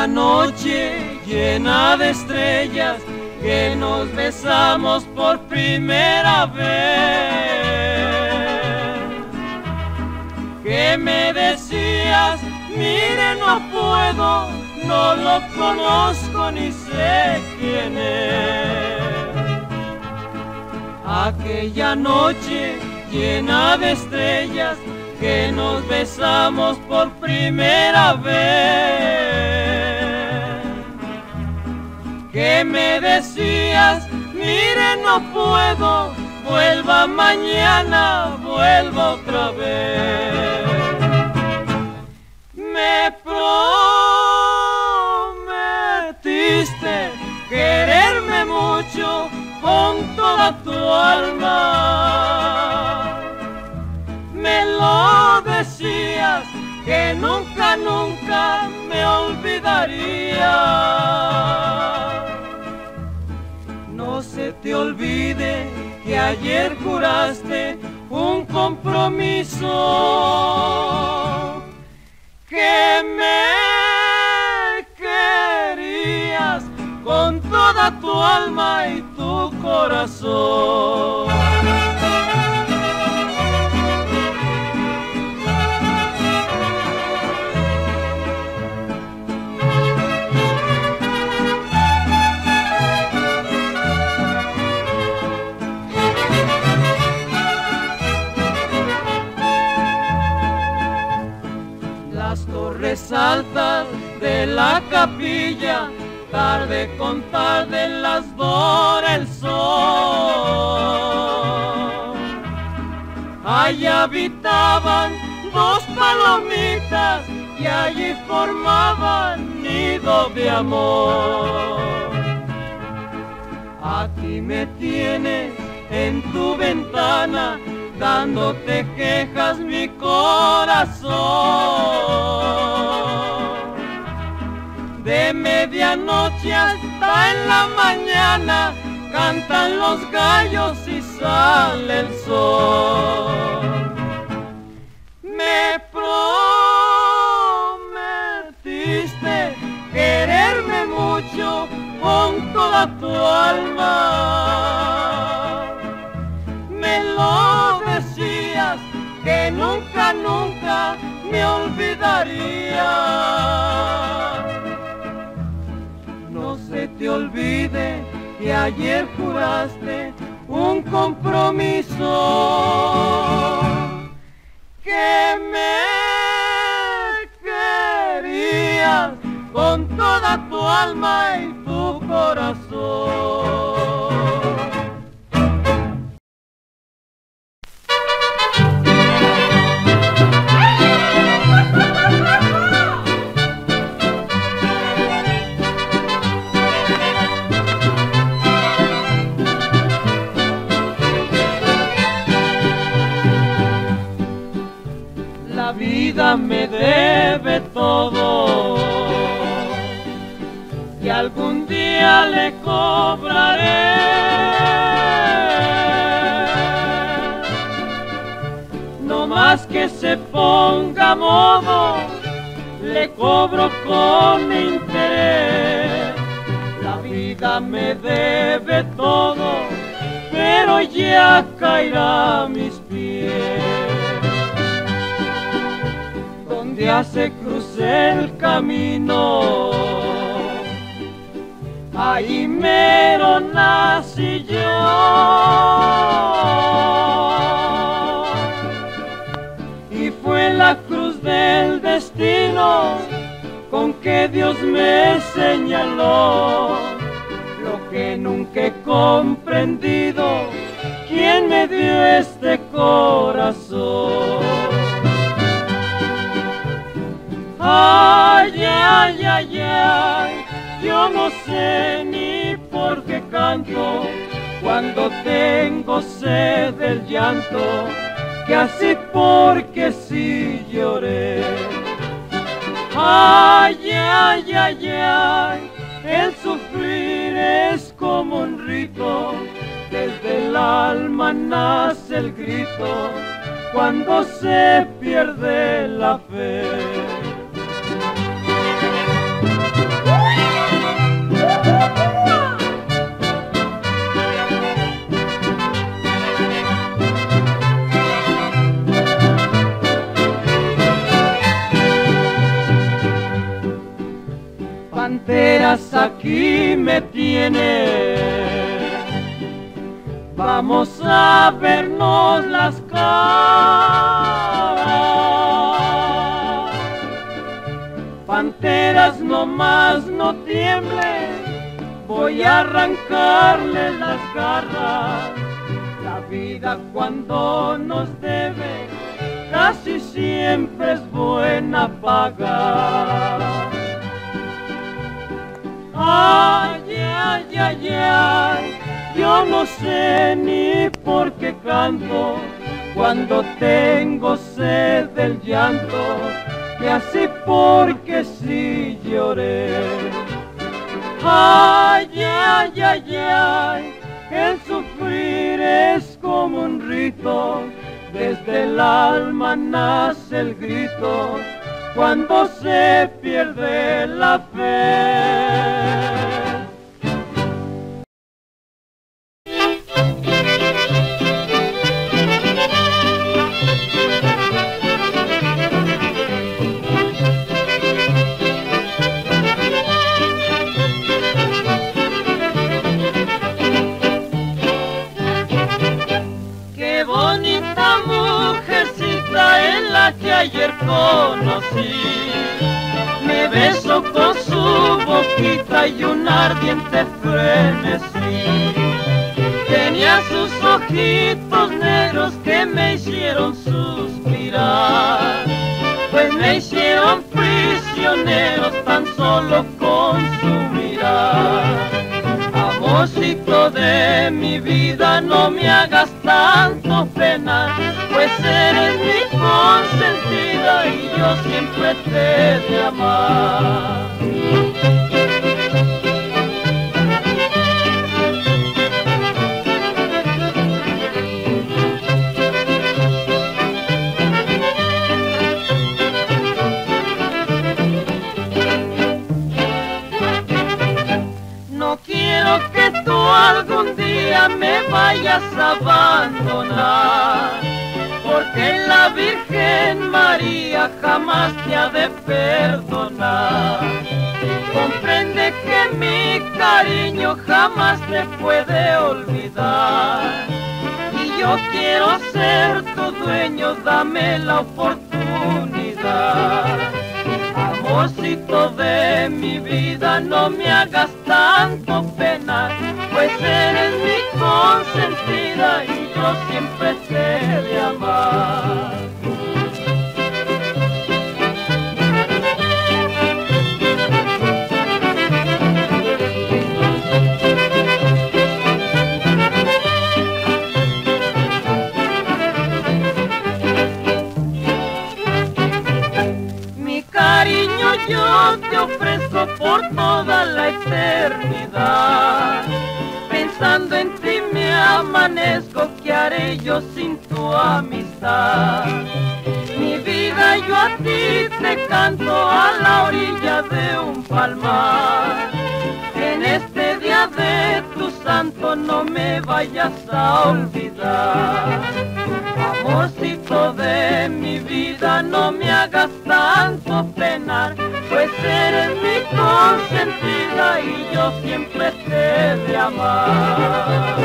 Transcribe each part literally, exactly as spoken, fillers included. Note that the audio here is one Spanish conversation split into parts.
aquella noche llena de estrellas que nos besamos por primera vez, que me decías, mire, no puedo, no lo conozco ni sé quién es. Aquella noche llena de estrellas que nos besamos por primera vez, que me decías, mire, no puedo, vuelva mañana, vuelva otra vez. Me prometiste quererme mucho con toda tu alma, me lo decías que nunca, nunca me olvidaría. No se te olvide que ayer juraste un compromiso, que me querías con toda tu alma y tu corazón. Las torres altas de la capilla, tarde con tarde las dora el sol. Allí habitaban dos palomitas y allí formaban nido de amor. Aquí me tienes en tu ventana, dándote quejas mi corazón. De medianoche hasta en la mañana cantan los gallos y sale el sol. Me prometiste quererme mucho con toda tu alma, me lo decías que nunca, nunca me olvidaría. No se te olvide que ayer juraste un compromiso, que me querías con toda tu alma y tu corazón. La vida me debe todo y algún día le cobraré. No más que se ponga a modo, le cobro con interés. La vida me debe todo, pero ya caerá a mis pies. Ya se crucé el camino, ahí mero nací yo, y fue la cruz del destino con que Dios me señaló. Lo que nunca he comprendido, ¿quién me dio este corazón? Ay, ay, ay, ay, yo no sé ni por qué canto cuando tengo sed del llanto, que así porque sí lloré. Ay, ay, ay, ay, el sufrir es como un rito, desde el alma nace el grito cuando se pierde la fe. para vernos las caras. Panteras nomás no tiemblen, voy a arrancarle las garras. La vida cuando nos debe casi siempre es buena paga. Ay, ay, ay, ay, yo no sé ni por qué canto cuando tengo sed del llanto, que así porque sí lloré. Ay, ay, ay, ay, el sufrir es como un rito, desde el alma nace el grito, cuando se pierde la fe. Qué bonita mujercita es la que ayer conocí. Me besó con su boquita y un ardiente frenesí. Tenía sus ojitos negros que me hicieron suspirar, pues me hicieron prisioneros tan solo con su mirar. Amorcito de mi vida, no me hagas tanto penar, pues eres mi consentida y yo siempre te he de amar. No quiero que tú algún día me vayas a abandonar, porque la Virgen María jamás te ha de perdonar. Comprende que mi cariño jamás te puede olvidar, y yo quiero ser tu dueño, dame la oportunidad. Amorcito de mi vida, no me hagas tanto penar, pues eres mi consentida y yo siempre te he de amar. Yo te ofrezco por toda la eternidad, pensando en ti me amanezco, ¿qué haré yo sin tu amistad? Mi vida yo a ti te canto a la orilla de un palmar. En este día de tu santo no me vayas a olvidar. Amorcito de mi vida, no me hagas tanto penar, pues eres mi consentida y yo siempre te he de amar.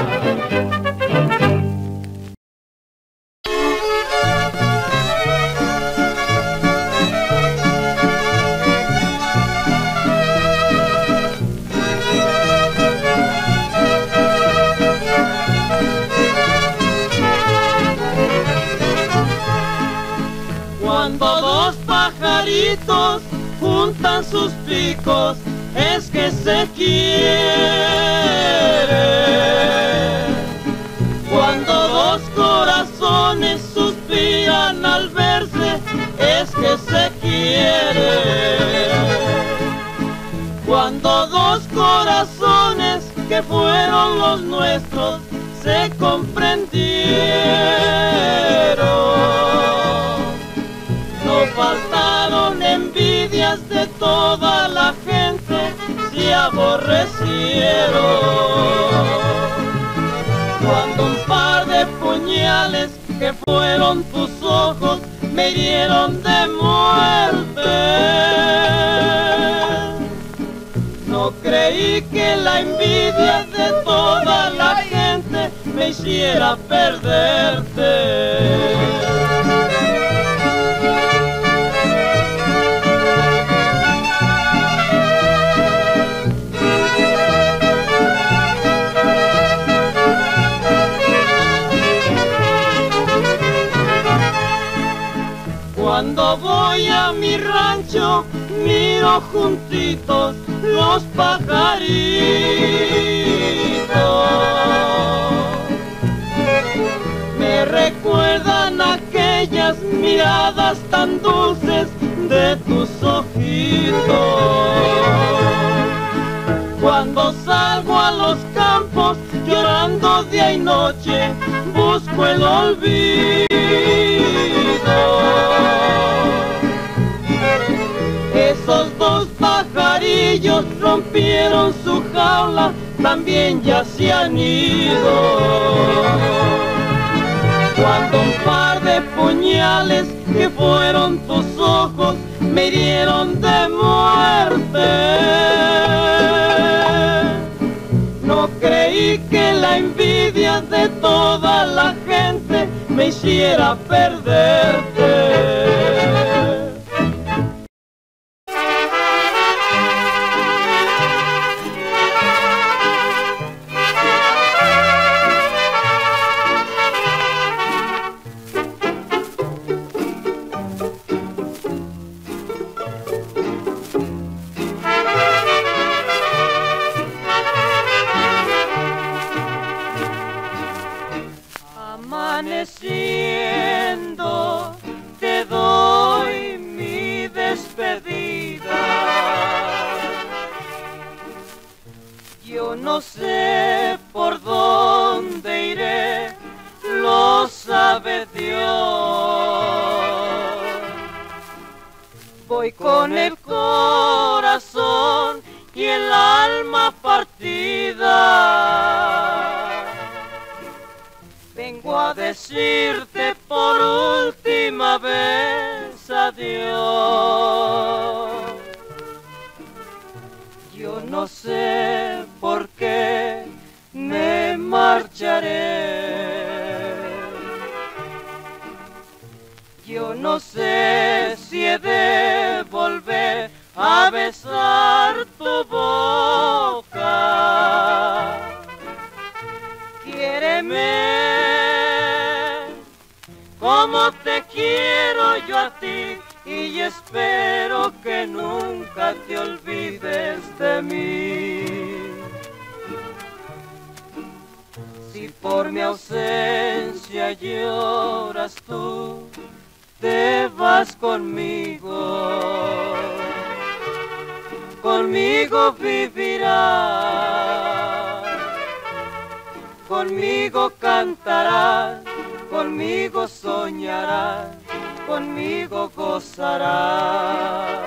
Cuando dos pajaritos juntan sus picos, es que se quieren. Cuando dos corazones suspiran al verse, es que se quieren. Cuando dos corazones que fueron los nuestros se comprendieron, no faltaron envidias de toda la gente, se aborrecieron. Cuando un par de puñales que fueron tus ojos me hirieron de muerte, no creí que la envidia de toda la gente me hiciera perderte. Cuando voy a mi rancho, miro juntitos los pajaritos. Me recuerdan aquellas miradas tan dulces de tus ojitos. Cuando salgo a los campos, llorando día y noche, busco el olvido. Esos dos pajarillos rompieron su jaula, también ya se han ido. Cuando un par de puñales que fueron tus ojos me hirieron de muerte, no creí que la envidia de toda la gente me hiciera perderte. Amaneciendo te doy mi despedida. Yo no sé por dónde iré, lo sabe Dios. Voy con el corazón y el alma partida. Vengo a decirte por última vez adiós. Yo no sé por qué me marcharé. Yo no sé si he de volver a besar tu boca. Quiéreme como te quiero yo a ti, y espero que nunca te olvides de mí. Si por mi ausencia lloras tú, te vas conmigo, conmigo vivirás, conmigo cantarás, conmigo soñarás, conmigo gozarás.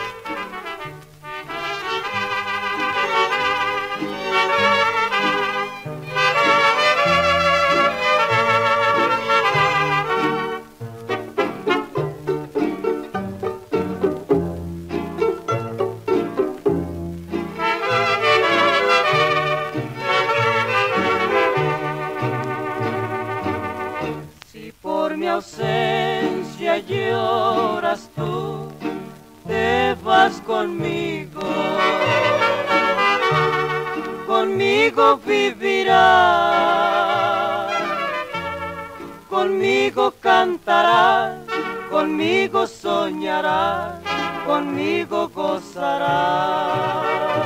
Ausencia lloras tú, te vas conmigo, conmigo vivirás, conmigo cantarás, conmigo soñarás, conmigo gozarás.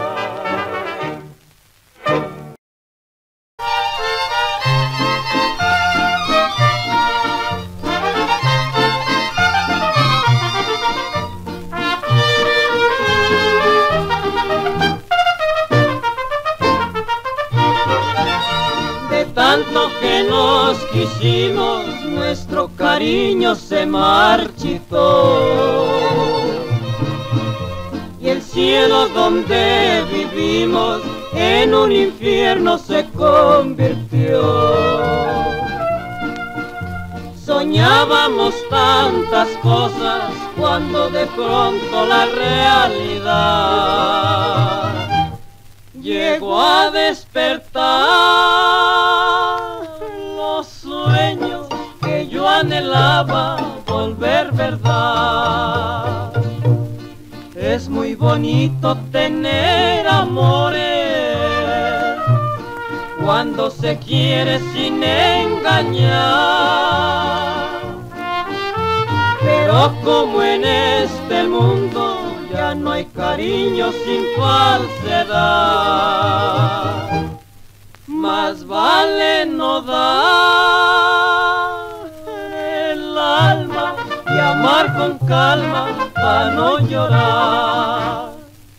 Tanto que nos quisimos, nuestro cariño se marchitó, y el cielo donde vivimos en un infierno se convirtió. Soñábamos tantas cosas cuando de pronto la realidad llegó a despertar. yo anhelaba volver verdad. Es muy bonito tener amores cuando se quiere sin engañar, pero como en este mundo ya no hay cariño sin falsedad, más vale no dar el alma y amar con calma para no llorar.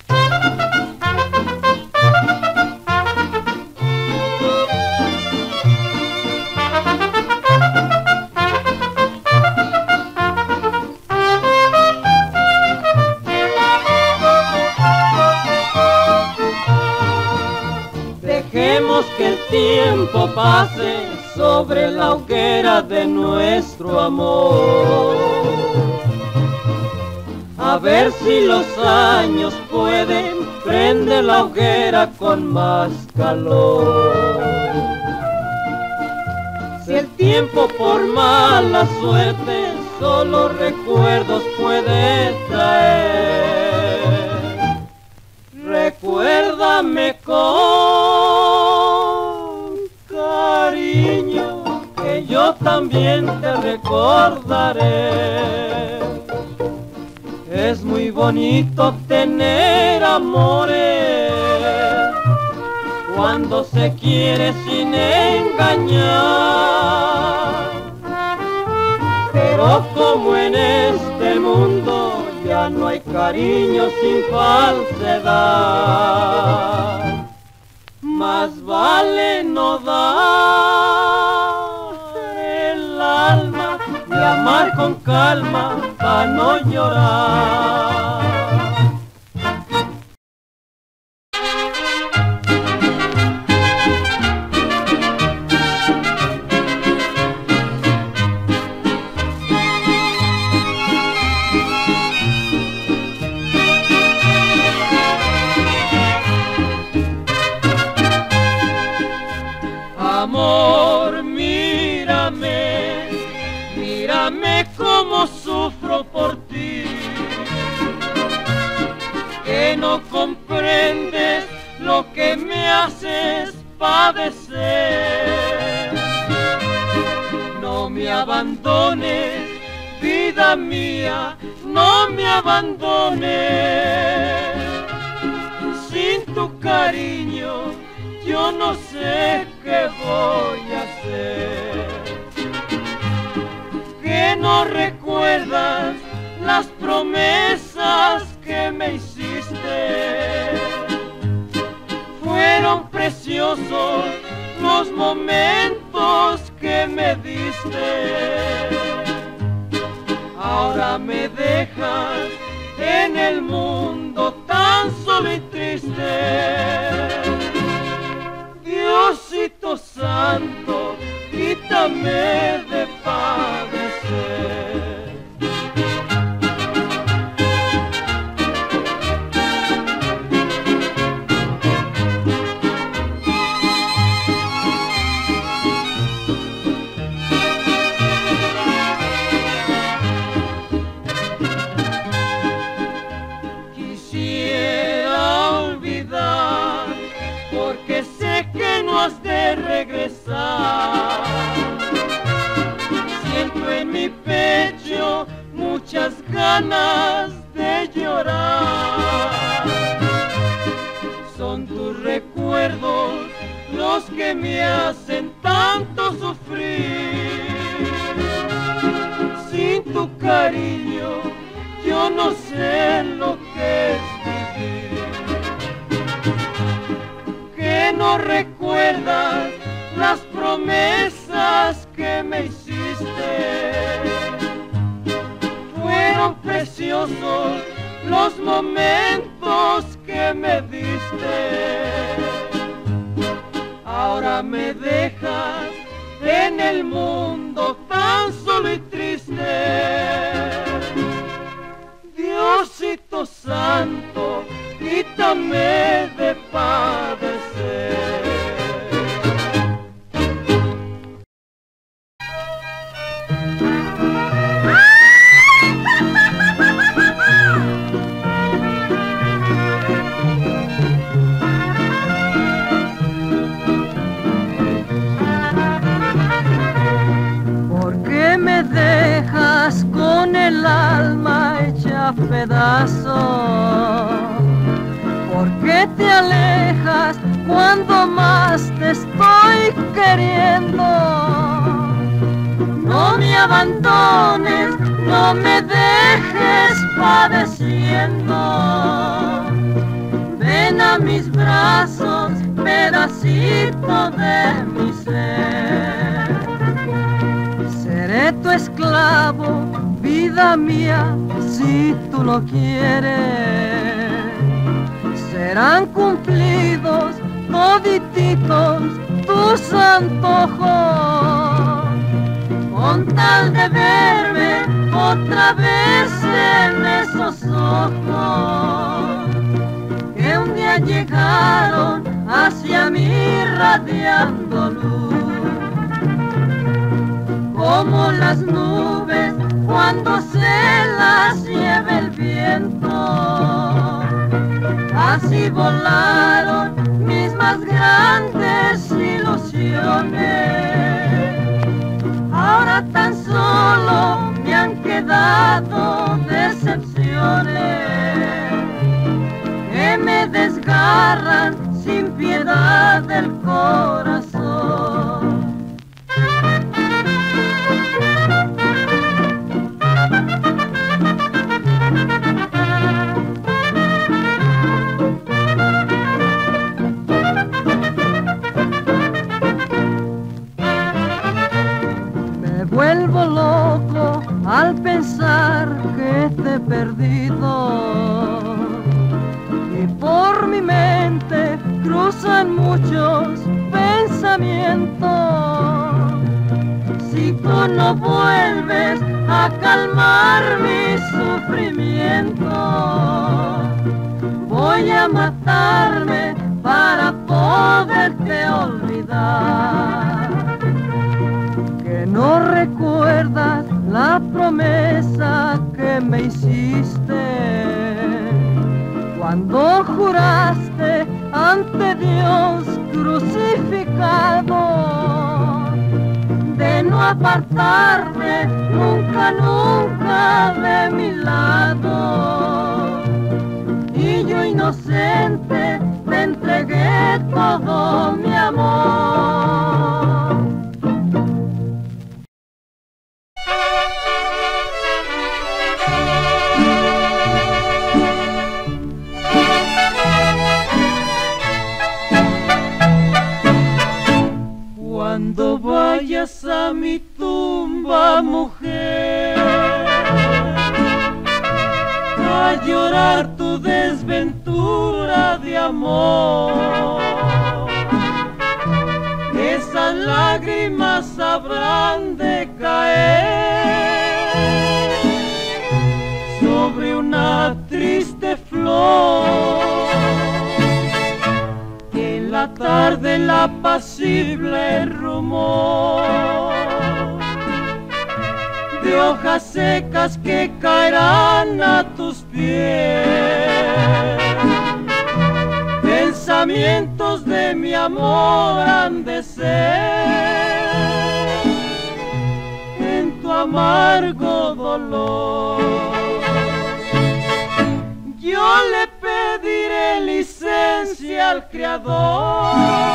Dejemos que el tiempo pase sobre la hoguera de nuestro amor, a ver si los años pueden prender la hoguera con más calor. Si el tiempo por mala suerte solo recuerdos puede traer, recuérdame con cariño, que yo también te recordaré. Es muy bonito tener amores cuando se quiere sin engañar, pero como en este mundo ya no hay cariño sin falsedad, más vale no dar el alma y amar con calma para no llorar. Amor, mírame, mírame cómo sufro por ti, que no comprendes lo que me haces padecer. No me abandones, vida mía, no me abandones. Sin tu cariño yo no sé qué voy a hacer. Que no recuerdas las promesas que me hiciste. Fueron preciosos los momentos que me diste. Ahora me dejas en el mundo tan solo y triste. Diosito santo, quítame de padecer. Quisiera olvidar, porque sé que no has de regresar. Siento en mi pecho muchas ganas de llorar. Son tus recuerdos los que me hacen tanto sufrir. Sin tu cariño yo no sé lo que es vivir. Que no recuerdas las promesas que me hiciste. Fueron preciosos los momentos que me diste. Ahora me dejas en el mundo tan solo y triste. Diosito santo, quítame de padecer. dejas con el alma hecha pedazos? ¿Por qué te alejas cuando más te estoy queriendo? No me abandones, no me dejes padeciendo. Ven a mis brazos, pedacito de mi ser. Seré tu esclavo, vida mía, si tú lo quieres. Serán cumplidos todititos tus antojos, con tal de verme otra vez en esos ojos que un día llegaron hacia mí radiando luz, como las nubes cuando se las lleva el viento. Así volaron mis más grandes ilusiones. Ahora tan solo me han quedado decepciones que me desgarran sin piedad del corazón. Vuelvo loco al pensar que te he perdido, y por mi mente cruzan muchos pensamientos. Si tú no vuelves a calmar mi sufrimiento, voy a matarme para poderte olvidar. ¿No recuerdas la promesa que me hiciste cuando juraste ante Dios crucificado de no apartarte nunca, nunca de mi lado? Y yo inocente te entregué todo mi amor. Cuando vayas a mi tumba, mujer, a llorar tu desventura de amor, esas lágrimas habrán de caer sobre una triste flor. En la tarde el apacible rumor de hojas secas que caerán a tus pies, pensamientos de mi amor han de ser en tu amargo dolor. Yo le pediré licencia al Creador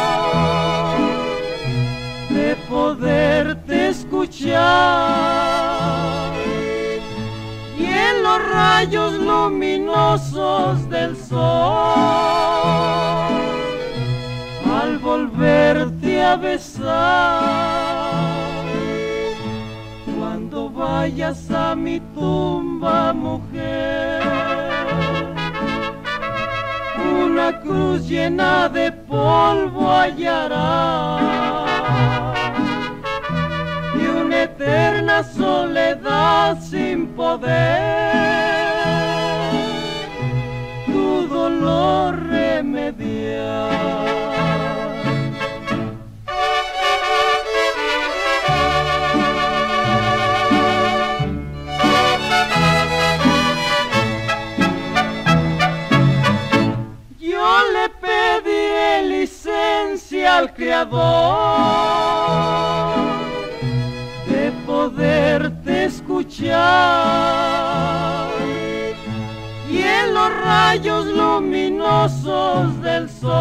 de poderte escuchar, y en los rayos luminosos del sol al volverte a besar. Cuando vayas a mi tumba, mujer, una cruz llena de polvo hallarás y una eterna soledad sin poder tu dolor remediar. Al Creador de poderte rayos luminosos del sol.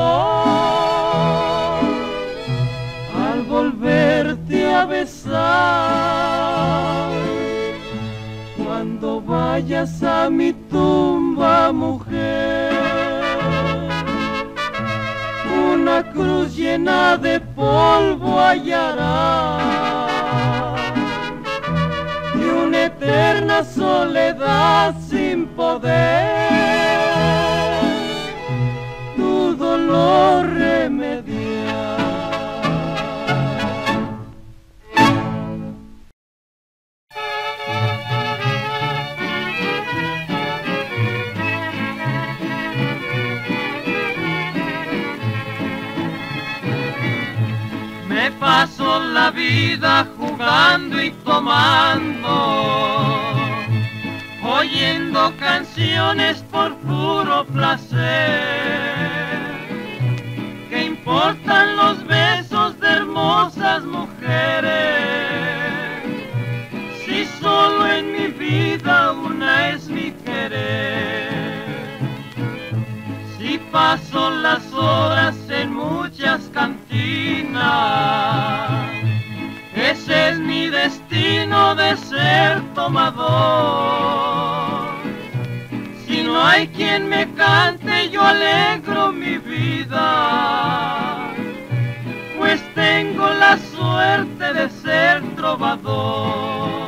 Al volverte a besar, cuando vayas a mi tumba, mujer, una cruz llena de polvo hallarás y una eterna soledad sin poder tu dolor remediar. Me paso la vida jugando y tomando, oyendo canciones por puro placer. ¿Qué importan los besos de hermosas mujeres, si solo en mi vida una es mi querer? Si paso las horas en muchas cantinas, ese es mi destino de ser tomador. Si no hay quien me cante, yo alegro mi vida, pues tengo la suerte de ser trovador.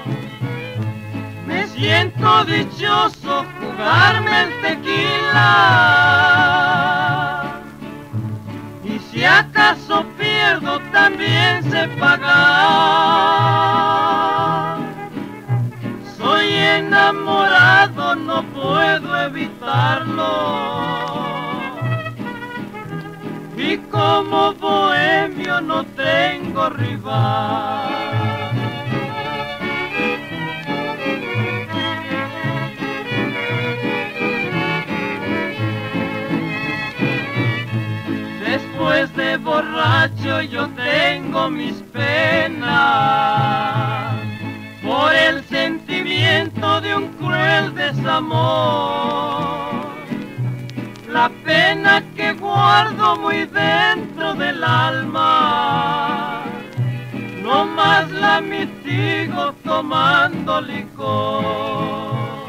Me siento dichoso jugarme el tequila, y si acaso pierdo también sé pagar. Soy enamorado, no puedo evitarlo, y como bohemio no tengo rival. Después de borracho yo tengo mis penas por el sentimiento de un cruel desamor. La pena que guardo muy dentro del alma, no más la mitigo tomando licor.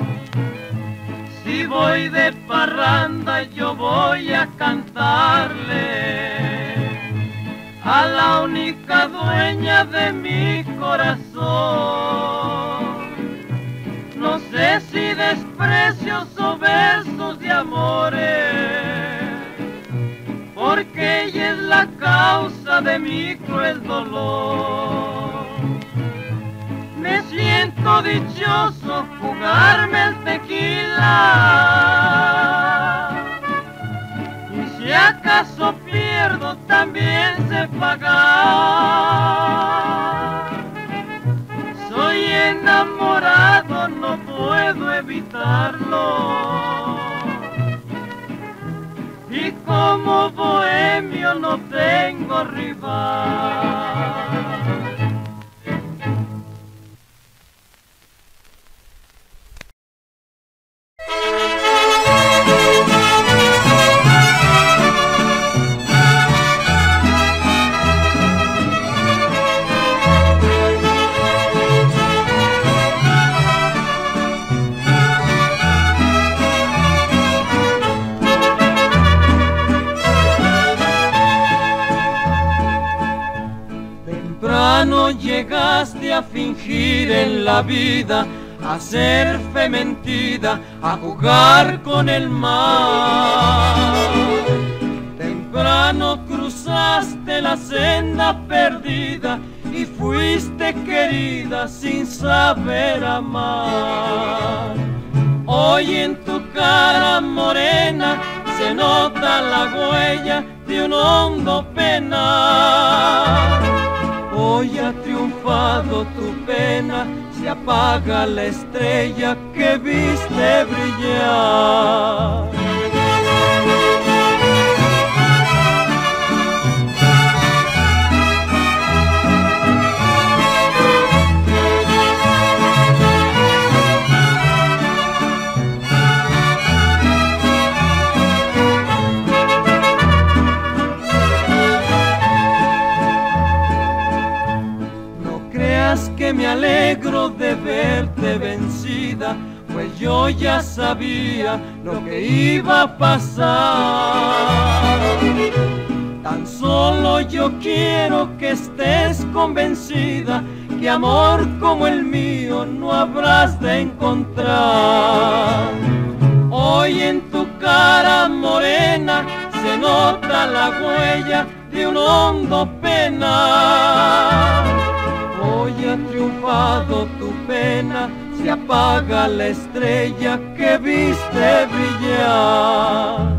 Si voy de parranda yo voy a cantarle a la única dueña de mi corazón. No sé si desprecios o versos de amores, porque ella es la causa de mi cruel dolor. Me siento dichoso jugarme el tequila, y si acaso pierdo también sé pagar. Soy enamorado, no puedo evitarlo, y como bohemio no tengo rival. Temprano llegaste a fingir en la vida, a ser fe mentida, a jugar con el mar. Temprano cruzaste la senda perdida y fuiste querida sin saber amar. Hoy en tu cara morena se nota la huella de un hondo penar. Hoy ha triunfado tu pena, se apaga la estrella que viste brillar. alegro de verte vencida, pues yo ya sabía lo que iba a pasar. Tan solo yo quiero que estés convencida que amor como el mío no habrás de encontrar. Hoy en tu cara morena se nota la huella de un hondo penar. Hoy ha triunfado tu pena, se apaga la estrella que viste brillar.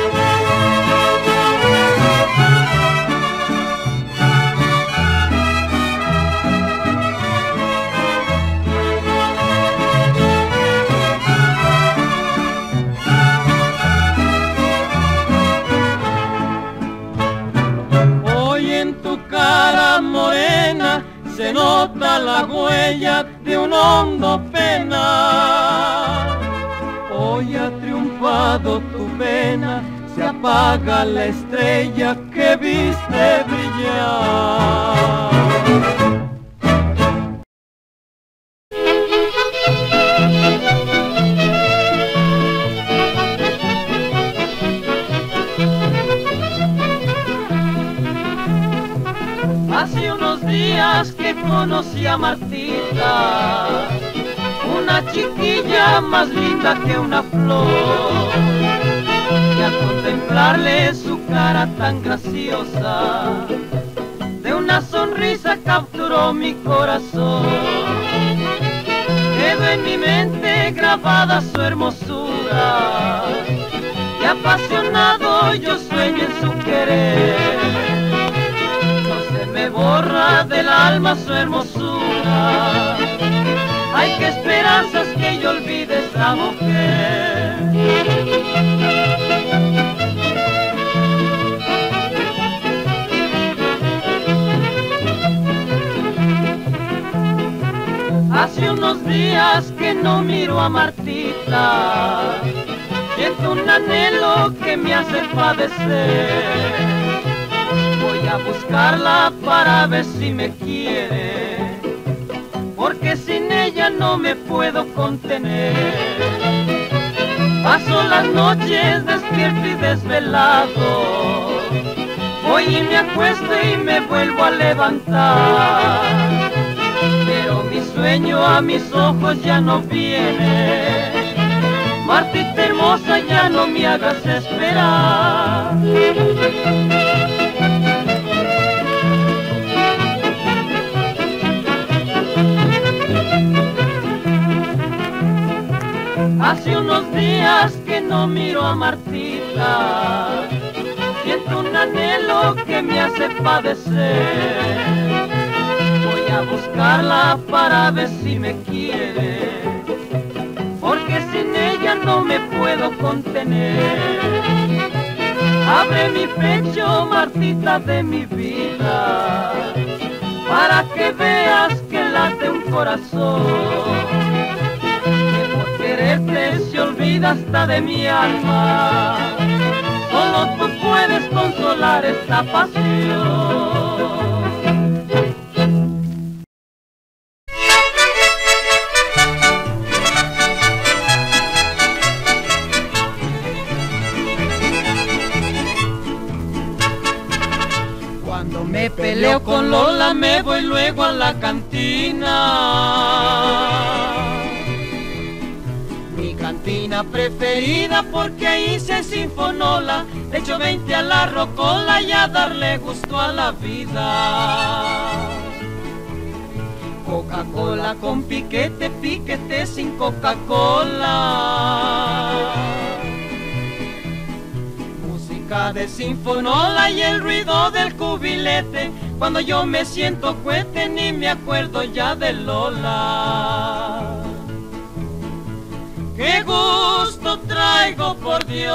Morena se nota la huella de un hondo penar. Hoy ha triunfado tu pena, se apaga la estrella que viste brillar. Hace unos días que conocí a Martita, una chiquilla más linda que una flor, y al contemplarle su cara tan graciosa, de una sonrisa capturó mi corazón. Quedó en mi mente grabada su hermosura, y apasionado yo sueño en su querer. Me borra del alma su hermosura. Ay, qué esperanzas que yo olvide esa mujer. Hace unos días que no miro a Martita, siento un anhelo que me hace padecer. Voy a buscarla para ver si me quiere, porque sin ella no me puedo contener. Paso las noches despierto y desvelado, voy y me acuesto y me vuelvo a levantar, pero mi sueño a mis ojos ya no viene. Martita hermosa, ya no me hagas esperar. Hace unos días que no miro a Martita, siento un anhelo que me hace padecer. Voy a buscarla para ver si me quiere, porque sin ella no me puedo contener. Abre mi pecho, Martita de mi vida, para que veas que late un corazón. Quererte se olvida hasta de mi alma, solo tú puedes consolar esta pasión. Cuando me peleo con Lola me voy luego a la cantina, cantina preferida, porque ahí se sinfonola. Le echo veinte a la rocola y a darle gusto a la vida. Coca-Cola con piquete, piquete sin Coca-Cola. Música de sinfonola y el ruido del cubilete. Cuando yo me siento cohete ni me acuerdo ya de Lola. ¡Qué gusto traigo, por Dios!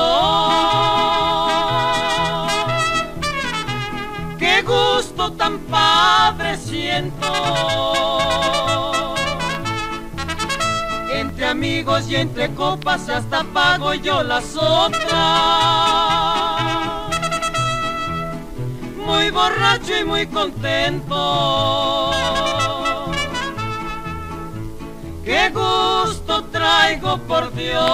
¡Qué gusto tan padre siento! Entre amigos y entre copas hasta pago yo las otras. Muy borracho y muy contento. qué gusto traigo por Dios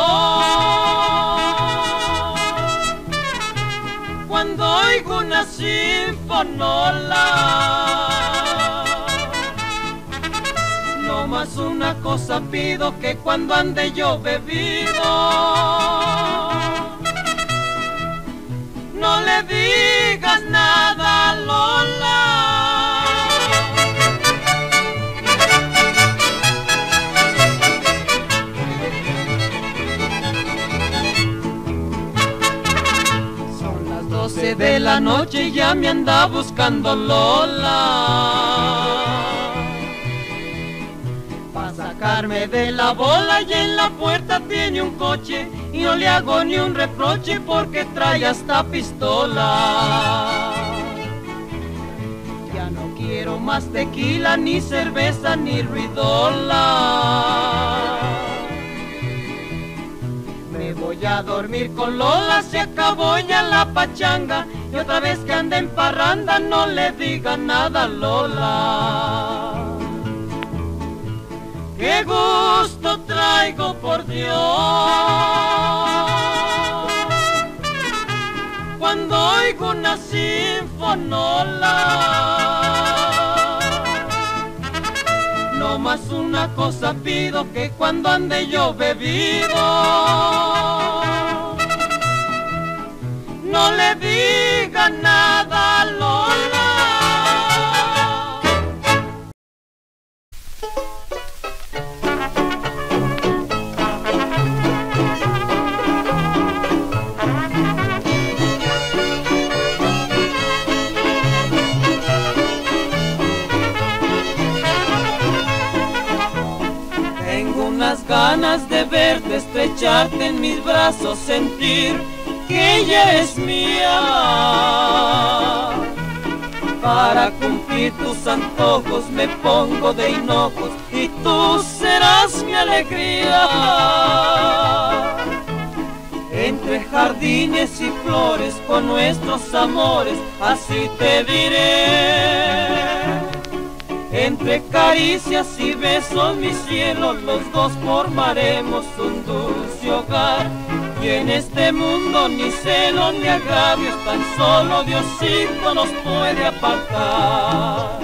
cuando oigo una sinfonola. No más una cosa pido, que cuando ande yo bebido no le digas nada a Lola. Son las doce de la noche y ya me anda buscando Lola, pa' sacarme de la bola, y en la puerta tiene un coche y no le hago ni un reproche porque trae hasta pistola. Ya no quiero más tequila, ni cerveza, ni ruidola. Me voy a dormir con Lola, se acabó ya la pachanga, y otra vez que ande en parranda no le diga nada a Lola. Qué gusto traigo por Dios cuando oigo una sinfonola. No más una cosa pido, que cuando ande yo bebido no le diga nada a Lola. Unas ganas de verte, estrecharte en mis brazos, sentir que ella es mía. Para cumplir tus antojos me pongo de hinojos y tú serás mi alegría. Entre jardines y flores con nuestros amores, así te diré. Entre caricias y besos, mi cielo, los dos formaremos un dulce hogar. Y en este mundo ni celos ni agravios, tan solo Diosito nos puede apartar.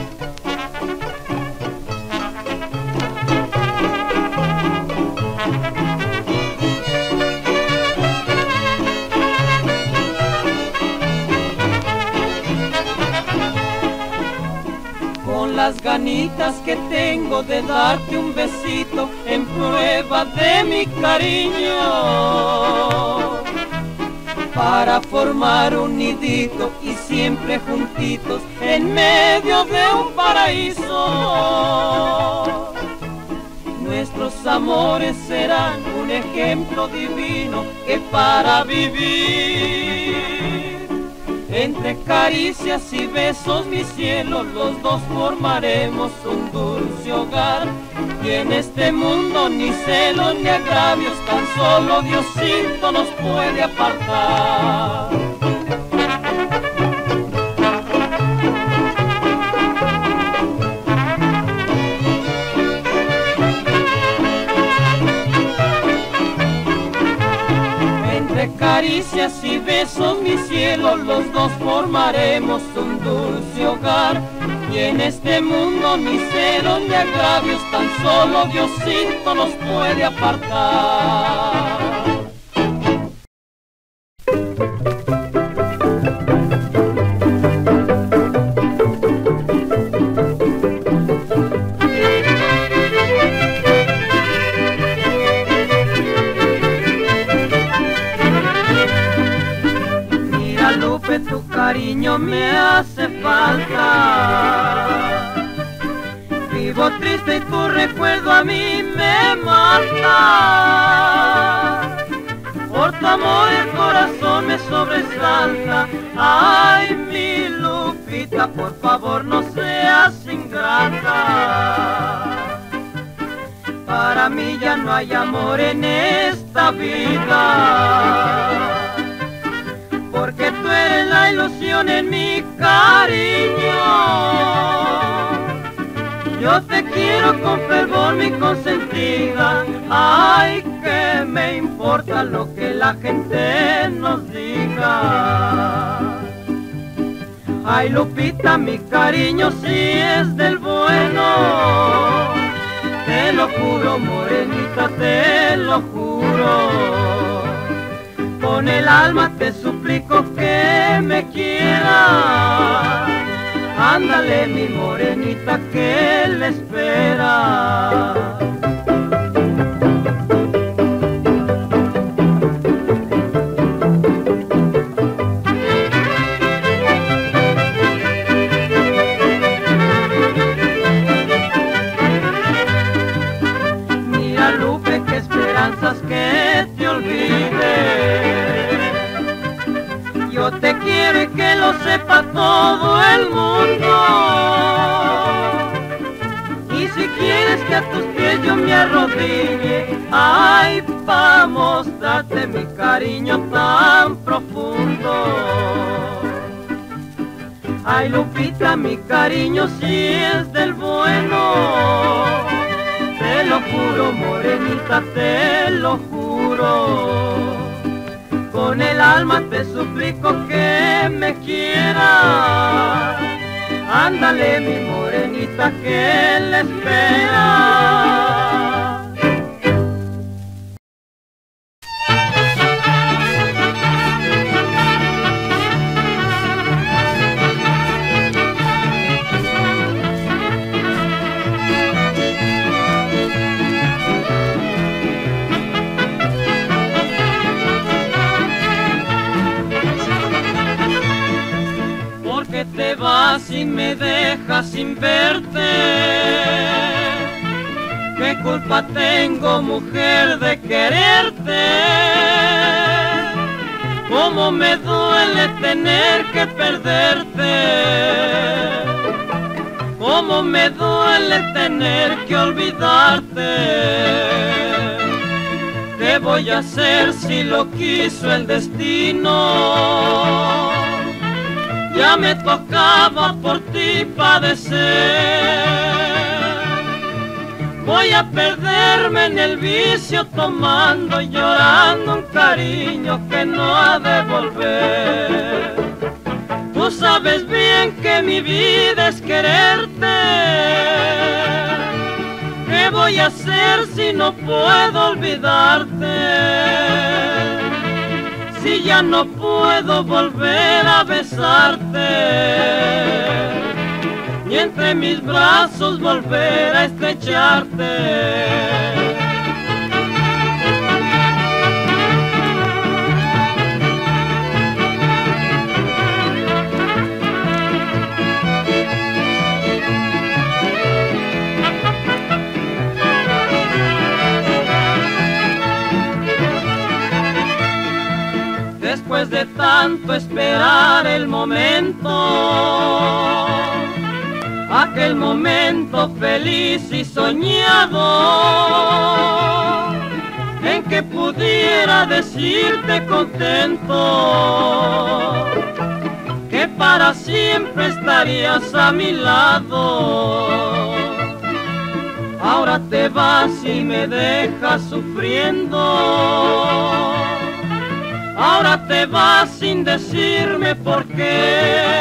Las ganitas que tengo de darte un besito en prueba de mi cariño, para formar un nidito y siempre juntitos en medio de un paraíso. Nuestros amores serán un ejemplo divino que para vivir. Entre caricias y besos, mi cielo, los dos formaremos un dulce hogar. Y en este mundo ni celos ni agravios, tan solo Diosito nos puede apartar. Caricias y besos, mi cielo, los dos formaremos un dulce hogar. Y en este mundo ni celos ni agravios, tan solo Diosito nos puede apartar. Tu cariño me hace falta, vivo triste y tu recuerdo a mí me mata. Por tu amor el corazón me sobresalta. Ay, mi Lupita, por favor no seas ingrata. Para mí ya no hay amor en esta vida, porque tú eres la ilusión en mi cariño. Yo te quiero con fervor, mi consentida. Ay, que me importa lo que la gente nos diga. Ay, Lupita, mi cariño, si es del bueno, te lo juro, morenita, te lo juro. Con el alma te suplico que me quieras. Ándale, mi morenita, que le espera. Mira, Lupe, qué esperanzas que te olvides. Yo te quiero y que lo sepa todo el mundo. Y si quieres que a tus pies yo me arrodille, ay, pa' mostrarte mi cariño tan profundo. Ay, Lupita, mi cariño, si es del bueno, te lo juro, morenita, te lo juro. Con el alma te suplico que me quieras. Ándale, mi morenita, que le espera. Te vas y me dejas sin verte. ¿Qué culpa tengo, mujer, de quererte? Cómo me duele tener que perderte. Cómo me duele tener que olvidarte. ¿Qué voy a hacer si lo quiso el destino? Ya me tocaba por ti padecer. Voy a perderme en el vicio tomando y llorando un cariño que no ha de volver. Tú sabes bien que mi vida es quererte. ¿Qué voy a hacer si no puedo olvidarte? Si ya no puedo volver a besarte, ni entre mis brazos volver a estrecharte. Después de tanto esperar el momento, aquel momento feliz y soñado, en que pudiera decirte contento que para siempre estarías a mi lado. Ahora te vas y me dejas sufriendo. Ahora te vas sin decirme por qué.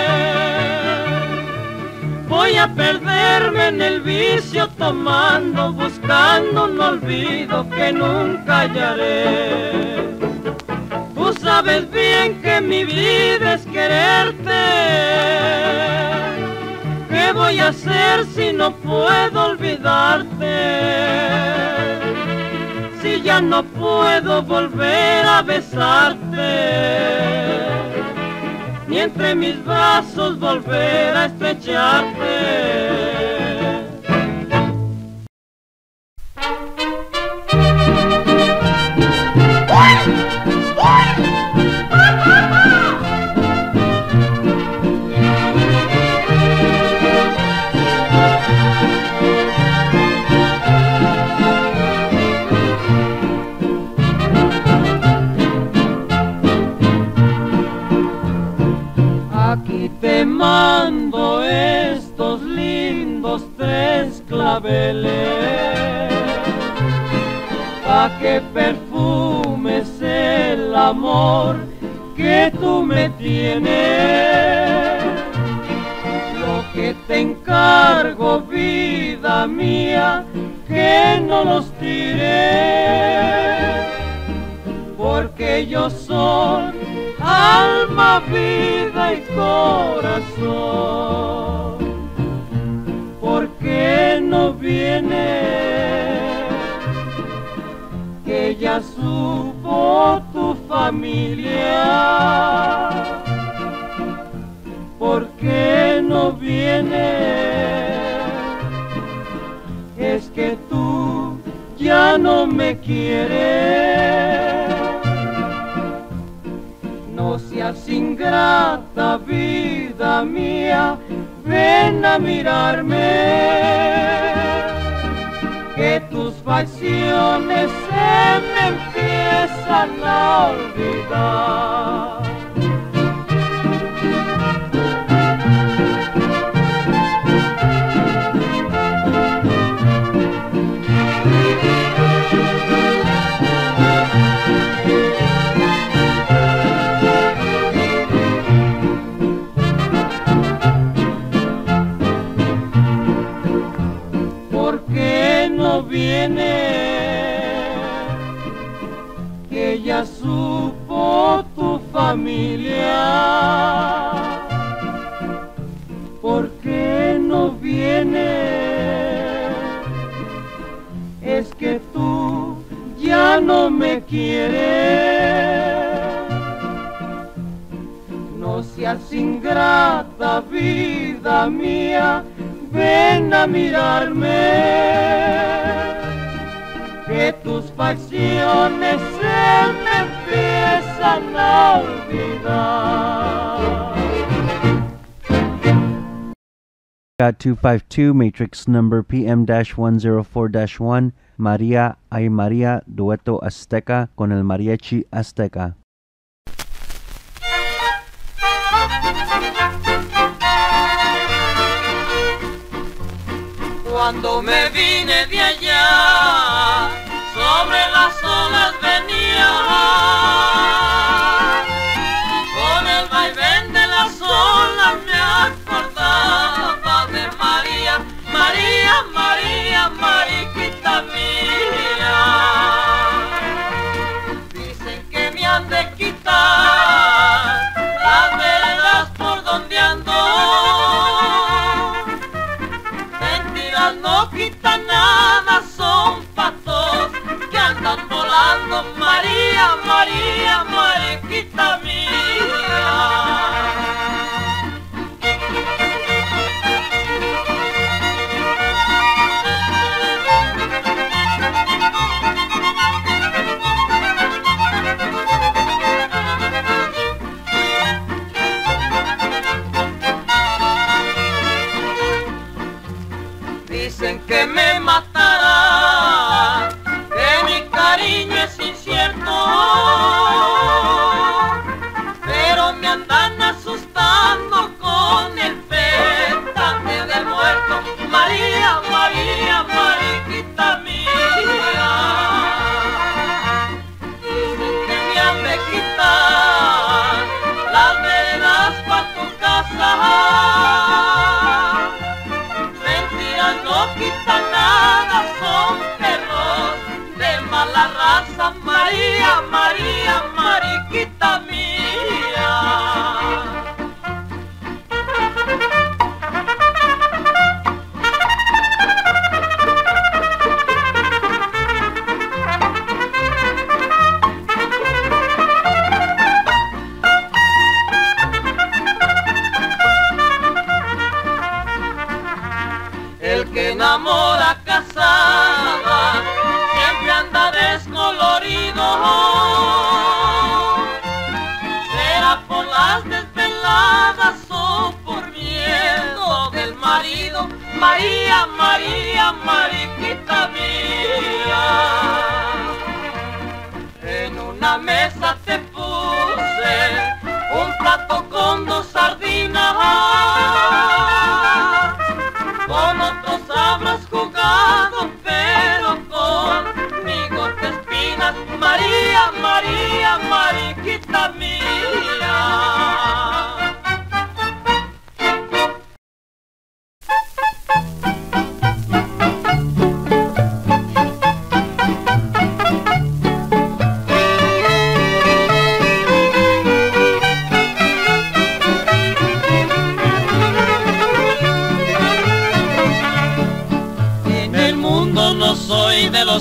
Voy a perderme en el vicio tomando, buscando un olvido que nunca hallaré. Tú sabes bien que mi vida es quererte. ¿Qué voy a hacer si no puedo olvidarte? Si ya no puedo volver a besarte, ni entre mis brazos volver a estrecharte. Aquí te mando estos lindos pa' que perfumes el amor que tú me tienes. Lo que te encargo, vida mía, que no los tires, porque yo soy alma, vida y corazón. ¿Por qué no viene? Que ya supo tu familia. ¿Por qué no viene? Es que tú ya no me quieres. No seas ingrata, vida mía, ven a mirarme, que tus facciones se me empiezan a olvidar. Viene, que ya supo tu familia. ¿Por qué no viene? Es que tú ya no me quieres. No seas ingrata, vida mía, ven a mirarme, que tus facciones se me empiezan a olvidar. Got two five two, matrix number P M one oh four dash one, María Ay María, dueto Azteca con el Mariachi Azteca. Cuando me vine de allá, sobre las olas venía, con el vaivén de las olas me acordaba de María, María, María, Mariquita mía. Dicen que me han de quitar las veredas por donde ando. No quita nada, son patos que andan volando. María, María, Mariquita mía. Dicen que me matará, que mi cariño es incierto, pero me andan asustando con el petate del muerto. María, María, Mariquita mía. Dicen que me han de quitar las veredas pa' tu casa. No quita nada, son perros de mala raza. María, María, Mariquita mía. El que enamora casada siempre anda descolorido. Será por las desveladas o por miedo del marido. María, María, Mariquita mía. En una mesa te puse un plato con dos sardinas. Con otros habrás jugado, pero conmigo te espino.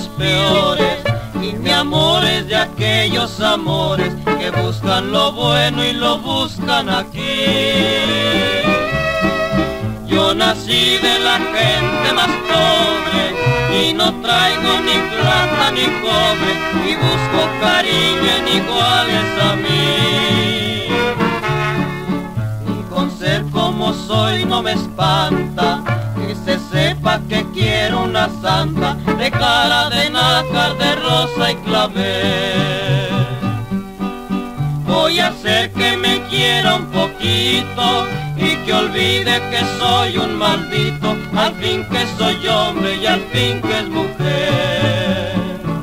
los peores, y mi amor es de aquellos amores que buscan lo bueno y lo buscan aquí. Yo nací de la gente más pobre y no traigo ni plata ni cobre, y busco cariño en iguales a mí. Y con ser como soy no me espanta que se sepa que quiero una santa de cara de nácar, de rosa y clavel. Voy a hacer que me quiera un poquito y que olvide que soy un maldito, al fin que soy hombre y al fin que es mujer.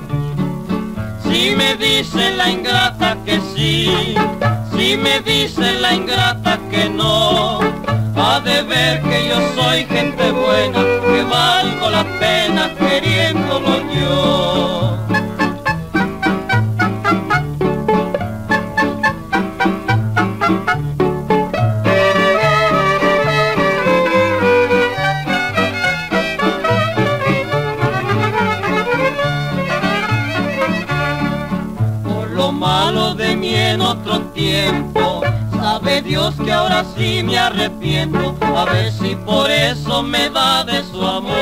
Si me dice la ingrata que sí, si me dice la ingrata que no, ha de ver que yo soy gente buena, que valgo la pena queriéndolo yo. Por lo malo de mí en otro tiempo, sabe Dios que ahora sí me arrepiento, a ver si por eso me da de su amor.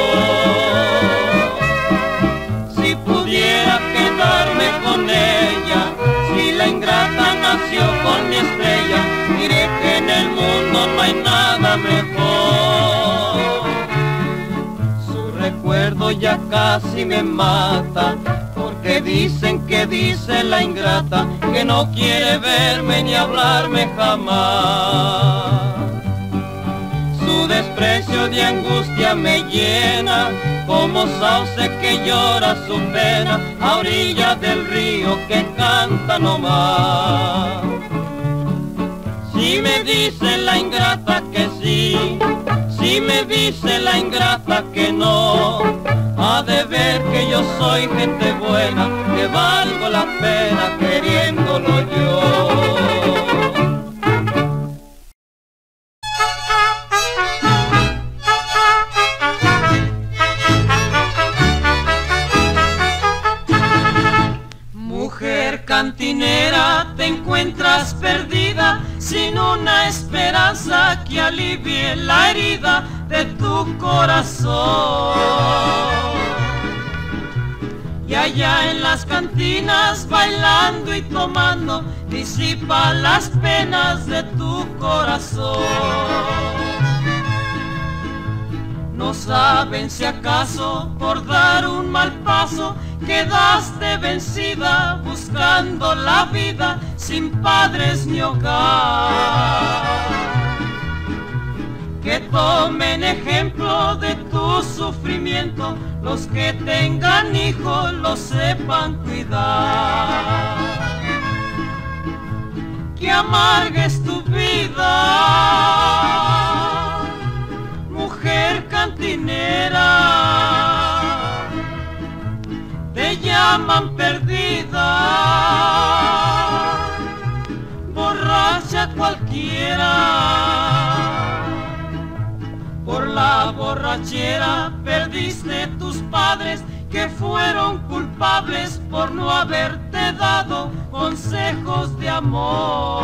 Si pudiera quedarme con ella, si la ingrata nació con mi estrella, diré que en el mundo no hay nada mejor. Su recuerdo ya casi me mata, porque dicen que dice la ingrata que no quiere verme ni hablarme jamás. Su desprecio de angustia me llena, como sauce que llora su pena a orillas del río que canta nomás. Si me dice la ingrata que sí, si me dice la ingrata que no, ha de ver que yo soy gente buena, que valgo la pena queriéndolo yo. Mujer cantinera, te encuentras perdida, sin una esperanza que alivie la herida de tu corazón. Y allá en las cantinas, bailando y tomando, disipa las penas de tu corazón. No saben si acaso por dar un mal paso quedaste vencida, buscando la vida sin padres ni hogar. Que tomen ejemplo de tu sufrimiento, los que tengan hijos los sepan cuidar. Que amargues tu vida, mujer cantinera, te llaman perdida, borracha cualquiera. Por la borrachera perdiste tus padres, que fueron culpables por no haberte dado consejos de amor.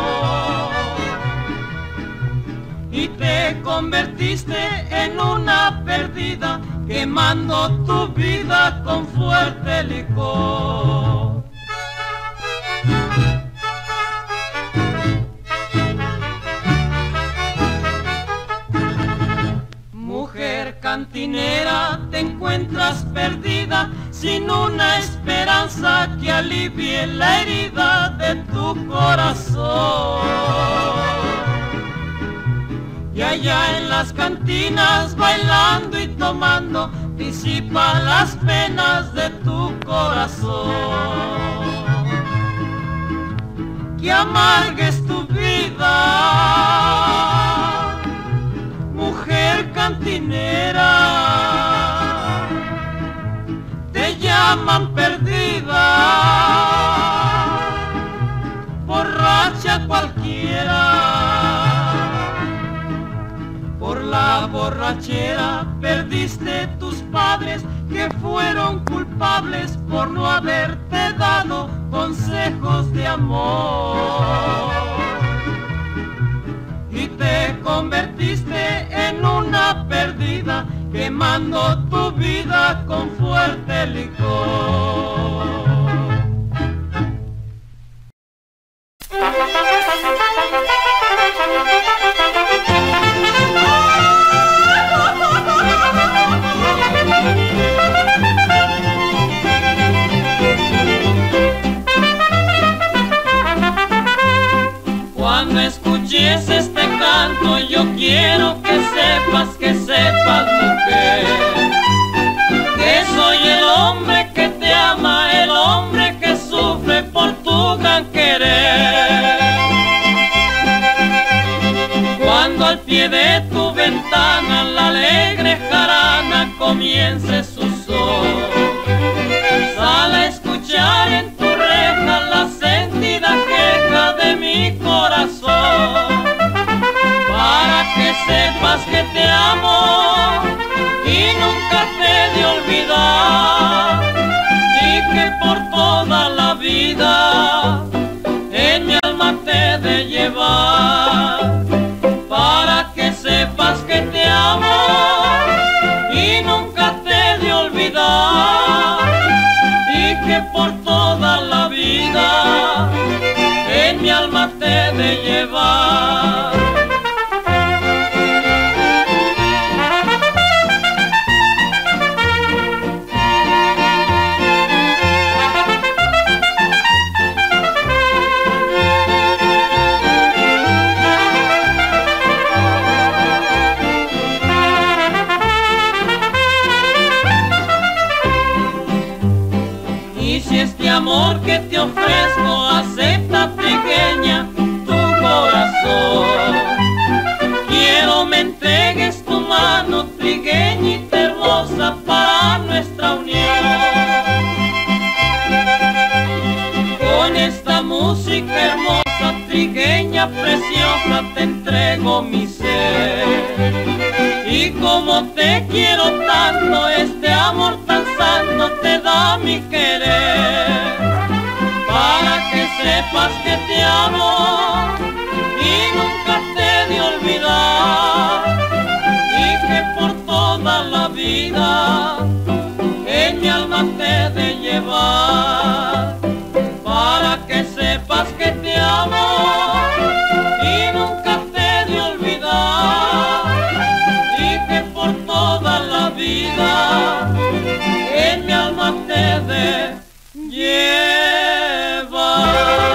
Y te convertiste en una perdida, quemando tu vida con fuerte licor. Mujer cantinera, te encuentras perdida, sin una esperanza que alivie la herida de tu corazón. Y allá en las cantinas, bailando y tomando, disipa las penas de tu corazón. Que amargues tu vida, mujer cantinera, te llaman perdida, borracha cualquiera. Por la borrachera perdiste tus padres, padres que fueron culpables por no haberte dado consejos de amor. Y te convertiste en una perdida, quemando tu vida con fuerte licor. Cuando escuches este canto, yo quiero que sepas, que sepas, mujer, que soy el hombre que te ama, el hombre que sufre por tu gran querer. Cuando al pie de tu ventana la alegre jarana comience su son, sal a escuchar en tu reja la sentida queja de mi corazón, para que sepas que te amo y nunca te he de olvidar, y que por toda la vida en mi alma te he de llevar, para que sepas que te amo y nunca te he de olvidar, y que por toda la vida en mi alma te he de llevar. Amor que te ofrezco, acepta, trigueña, tu corazón. Quiero me entregues tu mano, trigueñita hermosa, para nuestra unión. Con esta música hermosa, trigueña preciosa, te entrego mi ser. Y como te quiero tanto, este amor tan santo te da mi querer, para que sepas que te amo y nunca te he de olvidar, y que por toda la vida en mi alma te he de llevar, para que sepas que te amo y nunca te he de olvidar, y que por toda la vida en mi alma te he de llevar.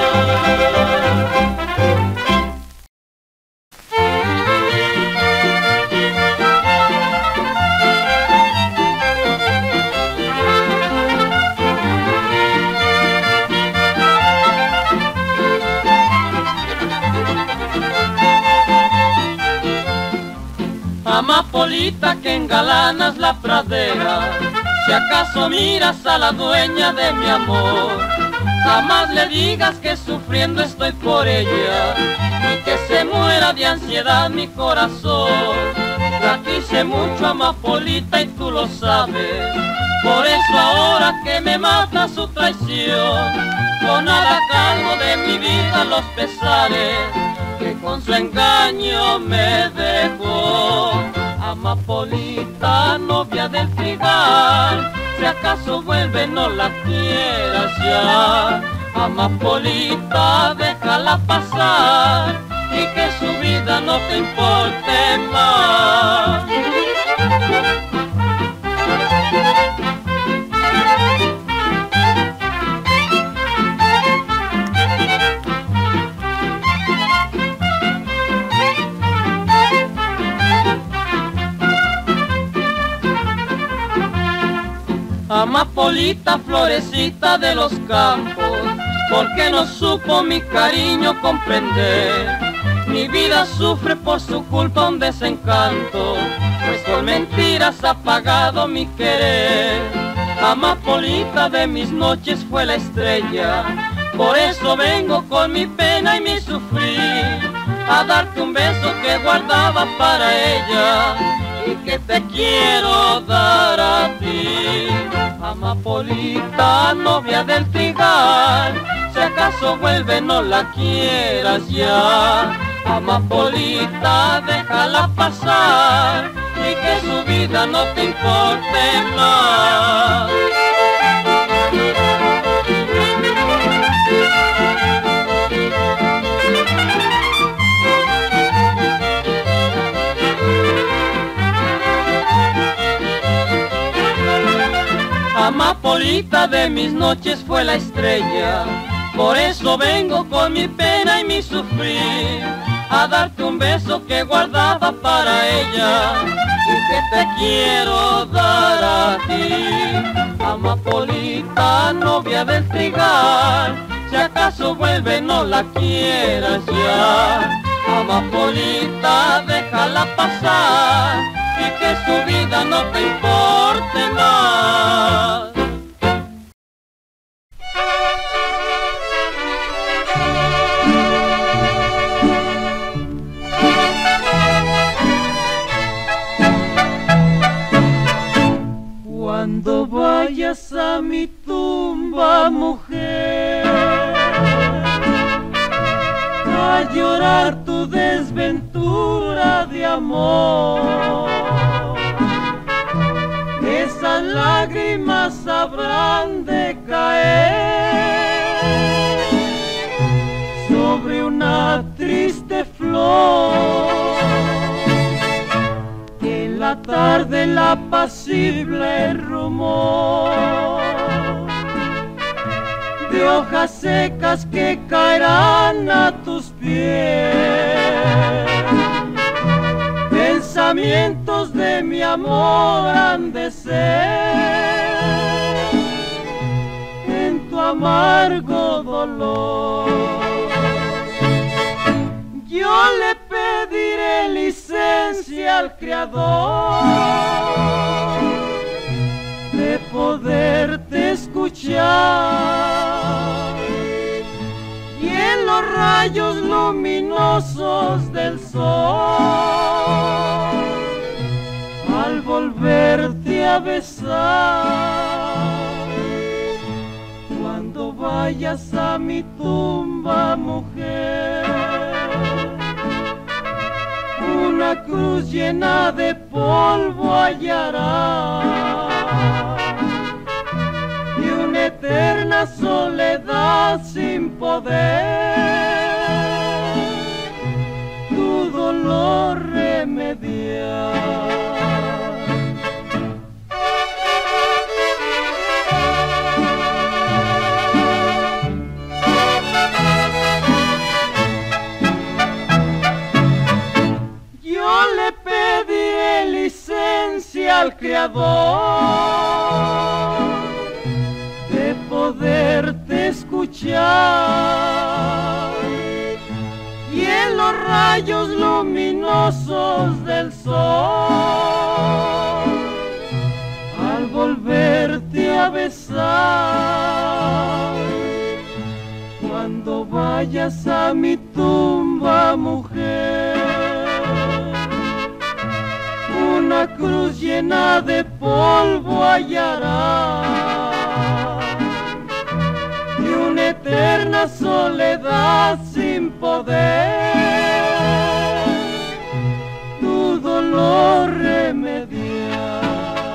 Amapolita que engalanas la pradera, si acaso miras a la dueña de mi amor, jamás le digas que sufriendo estoy por ella, ni que se muera de ansiedad mi corazón. La quise mucho, Amapolita, y tú lo sabes, por eso ahora que me mata su traición, con nada cargo de mi vida los pesares que con su engaño me dejó. Amapolita, novia del trigal, si acaso vuelve no la quieras ya. Amapolita, déjala pasar y que su vida no te importe más. Amapolita, florecita de los campos, porque no supo mi cariño comprender. Mi vida sufre por su culpa un desencanto, pues con mentiras ha pagado mi querer. Amapolita de mis noches fue la estrella, por eso vengo con mi pena y mi sufrir, a darte un beso que guardaba para ella, y que te quiero dar a ti. Amapolita, novia del trigal, si acaso vuelve no la quieras ya. Amapolita, déjala pasar y que su vida no te importe más. Amapolita de mis noches fue la estrella, por eso vengo con mi pena y mi sufrir, a darte un beso que guardaba para ella y que te quiero dar a ti. Amapolita, novia del trigal, si acaso vuelve no la quieras ya. Amapolita, déjala pasar y que su vida no te importe más. Cuando vayas a mi tumba, mujer, a llorar tu desventura de amor, esas lágrimas habrán de caer sobre una triste flor. En la tarde el apacible rumor de hojas secas que caerán a tus pies, pensamientos de mi amor han de ser en tu amargo dolor. Yo le pediré licencia al Creador de poderte escuchar, y en los rayos luminosos del sol, al volverte a besar. Cuando vayas a mi tumba, mujer, una cruz llena de polvo hallarás y una eterna soledad sin poder tu dolor remediar. Al Creador de poderte escuchar, y en los rayos luminosos del sol, al volverte a besar. Cuando vayas a mi tumba, mujer, una cruz llena de polvo hallarás y una eterna soledad sin poder tu dolor remediar.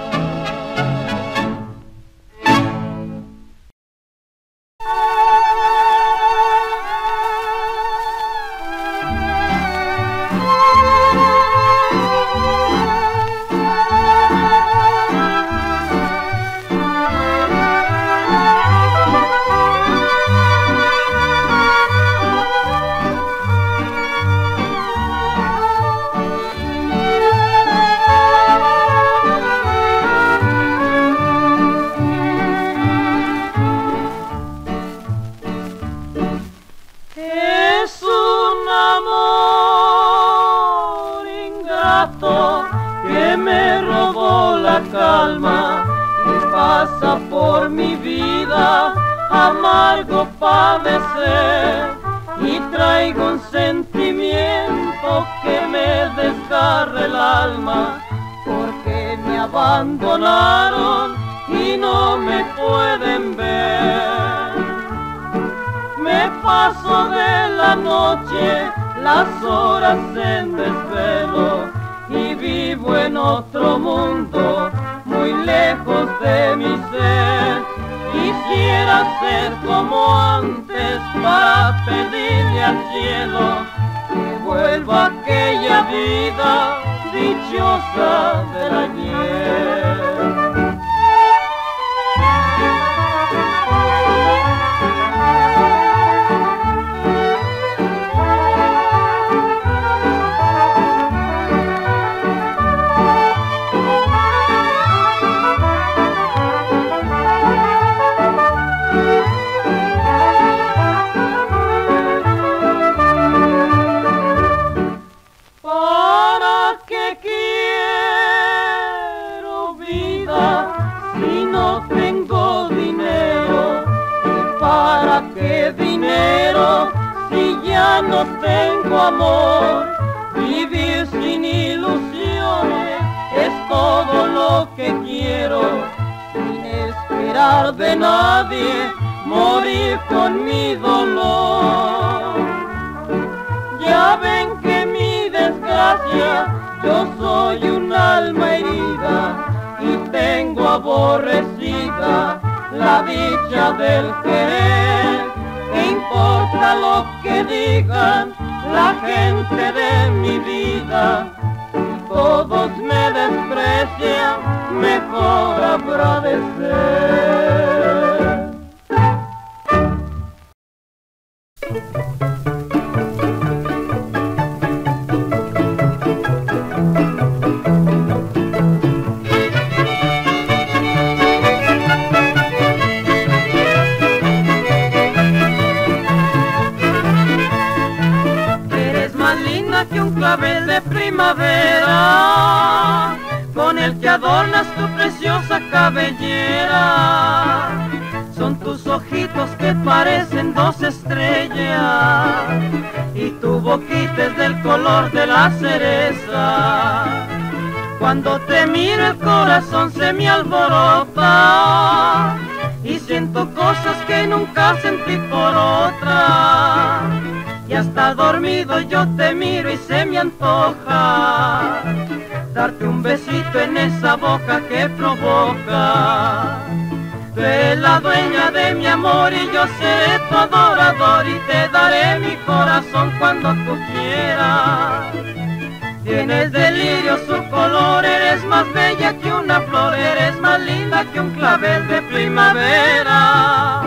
Que me robó la calma y pasa por mi vida amargo padecer, y traigo un sentimiento que me desgarra el alma, abandonaron y no me pueden ver. Me paso de la noche las horas en desvelo y vivo en otro mundo muy lejos de mi ser. Quisiera ser como antes para pedirle al cielo que vuelva aquella vida dichosa del ayer. No tengo amor, vivir sin ilusiones es todo lo que quiero, sin esperar de nadie, morir con mi dolor. Ya ven que mi desgracia, yo soy un alma herida y tengo aborrecida la dicha del querer. ¿Qué importa lo que digan la gente de mi vida? Si todos me desprecian, mejor habrá de ser. Que un clavel de primavera con el que adornas tu preciosa cabellera. Son tus ojitos que parecen dos estrellas y tu boquita es del color de la cereza. Cuando te miro el corazón se me alborota y siento cosas que nunca sentí por otra. Y hasta dormido yo te miro y se me antoja darte un besito en esa boca que provoca. Tú eres la dueña de mi amor y yo seré tu adorador y te daré mi corazón cuando tú quieras. Tienes delirio su color, eres más bella que una flor, eres más linda que un clavel de primavera.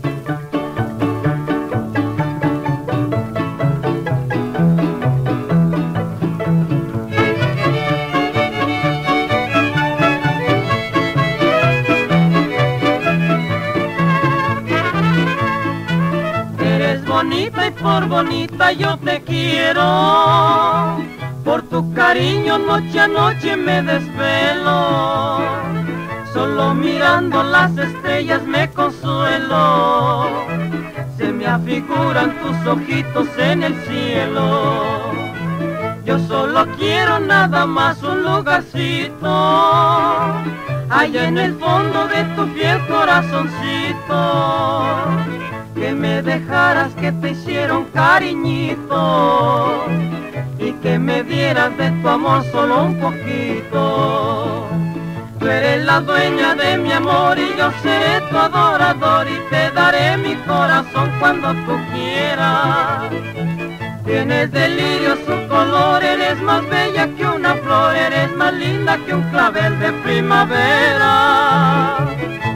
Bonita y por bonita yo te quiero, por tu cariño noche a noche me desvelo, solo mirando las estrellas me consuelo, se me afiguran tus ojitos en el cielo. Yo solo quiero nada más un lugarcito, allá en el fondo de tu fiel corazoncito, que me dejaras que te hiciera un cariñito y que me dieras de tu amor solo un poquito. Tú eres la dueña de mi amor y yo seré tu adorador y te daré mi corazón cuando tú quieras. Tienes delirio su color, eres más bella que una flor, eres más linda que un clavel de primavera.